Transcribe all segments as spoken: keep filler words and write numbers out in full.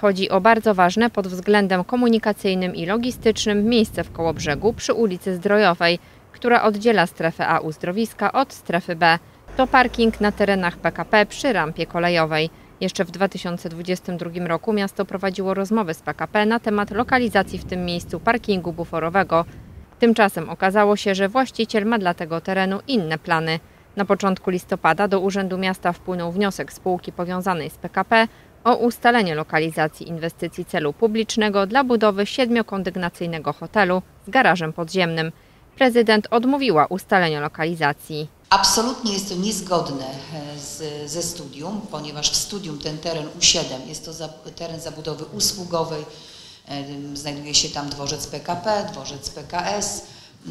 Chodzi o bardzo ważne pod względem komunikacyjnym i logistycznym miejsce w Kołobrzegu przy ulicy Zdrojowej, która oddziela strefę A uzdrowiska od strefy B. To parking na terenach P K P przy rampie kolejowej. Jeszcze w dwa tysiące dwudziestym drugim roku miasto prowadziło rozmowy z P K P na temat lokalizacji w tym miejscu parkingu buforowego. Tymczasem okazało się, że właściciel ma dla tego terenu inne plany. Na początku listopada do Urzędu Miasta wpłynął wniosek spółki powiązanej z P K P o ustalenie lokalizacji inwestycji celu publicznego dla budowy siedmiokondygnacyjnego hotelu z garażem podziemnym. Prezydent odmówiła ustalenia lokalizacji. Absolutnie jest to niezgodne z, ze studium, ponieważ w studium ten teren U siedem jest to za, teren zabudowy usługowej, znajduje się tam dworzec P K P, dworzec P K S.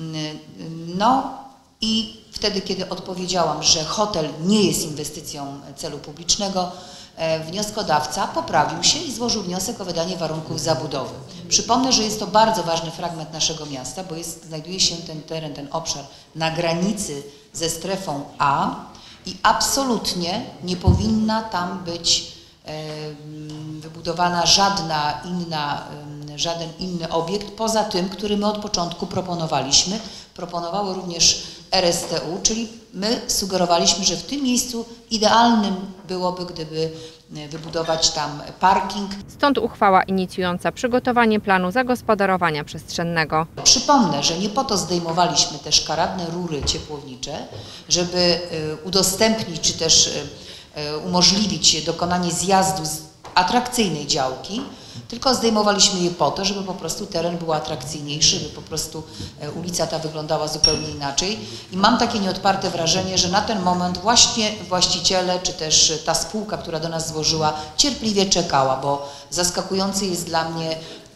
No i wtedy, kiedy odpowiedziałam, że hotel nie jest inwestycją celu publicznego, wnioskodawca poprawił się i złożył wniosek o wydanie warunków zabudowy. Przypomnę, że jest to bardzo ważny fragment naszego miasta, bo jest, znajduje się ten teren, ten obszar na granicy ze strefą A i absolutnie nie powinna tam być e, wybudowana żadna inna, e, żaden inny obiekt poza tym, który my od początku proponowaliśmy. Proponowało również R S T U, czyli my sugerowaliśmy, że w tym miejscu idealnym byłoby, gdyby wybudować tam parking. Stąd uchwała inicjująca przygotowanie planu zagospodarowania przestrzennego. Przypomnę, że nie po to zdejmowaliśmy te szkaradne rury ciepłownicze, żeby udostępnić czy też umożliwić dokonanie zjazdu z atrakcyjnej działki, tylko zdejmowaliśmy je po to, żeby po prostu teren był atrakcyjniejszy, żeby po prostu ulica ta wyglądała zupełnie inaczej. I mam takie nieodparte wrażenie, że na ten moment właśnie właściciele, czy też ta spółka, która do nas złożyła, cierpliwie czekała, bo zaskakujący jest dla mnie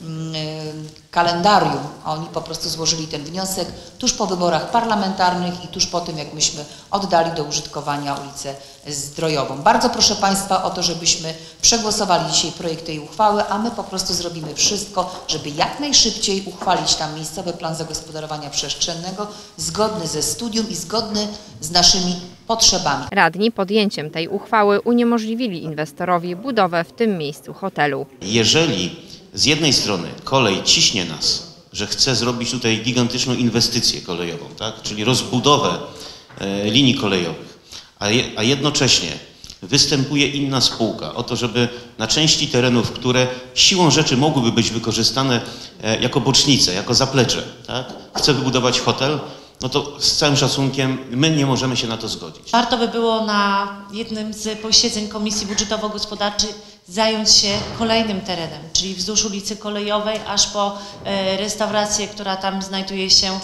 kalendarium, a oni po prostu złożyli ten wniosek tuż po wyborach parlamentarnych i tuż po tym, jak myśmy oddali do użytkowania ulicę Zdrojową. Bardzo proszę Państwa o to, żebyśmy przegłosowali dzisiaj projekt tej uchwały, a my po prostu zrobimy wszystko, żeby jak najszybciej uchwalić tam miejscowy plan zagospodarowania przestrzennego zgodny ze studium i zgodny z naszymi potrzebami. Radni podjęciem tej uchwały uniemożliwili inwestorowi budowę w tym miejscu hotelu. Jeżeli z jednej strony kolej ciśnie nas, że chce zrobić tutaj gigantyczną inwestycję kolejową, tak? Czyli rozbudowę e, linii kolejowych, a, je, a jednocześnie występuje inna spółka o to, żeby na części terenów, które siłą rzeczy mogłyby być wykorzystane e, jako bocznice, jako zaplecze, tak? Chce wybudować hotel, no to z całym szacunkiem my nie możemy się na to zgodzić. Warto by było na jednym z posiedzeń Komisji Budżetowo-Gospodarczej zająć się kolejnym terenem, czyli wzdłuż ulicy Kolejowej, aż po e, restaurację, która tam znajduje się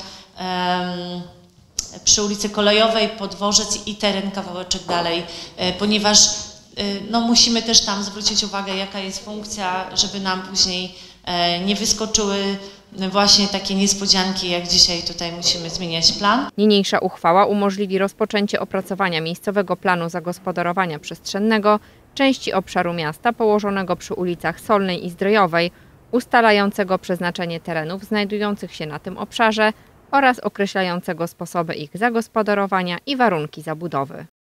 e, przy ulicy Kolejowej, pod dworzec i teren kawałeczek dalej, e, ponieważ e, no, musimy też tam zwrócić uwagę, jaka jest funkcja, żeby nam później e, nie wyskoczyły właśnie takie niespodzianki, jak dzisiaj tutaj musimy zmieniać plan. Niniejsza uchwała umożliwi rozpoczęcie opracowania miejscowego planu zagospodarowania przestrzennego części obszaru miasta położonego przy ulicach Solnej i Zdrojowej, ustalającego przeznaczenie terenów znajdujących się na tym obszarze oraz określającego sposoby ich zagospodarowania i warunki zabudowy.